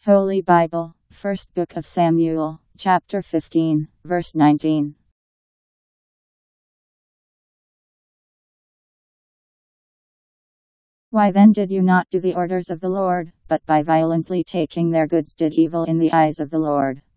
Holy Bible, First Book of Samuel, chapter 15, verse 19. Why then did you not do the orders of the Lord, but by violently taking their goods did evil in the eyes of the Lord?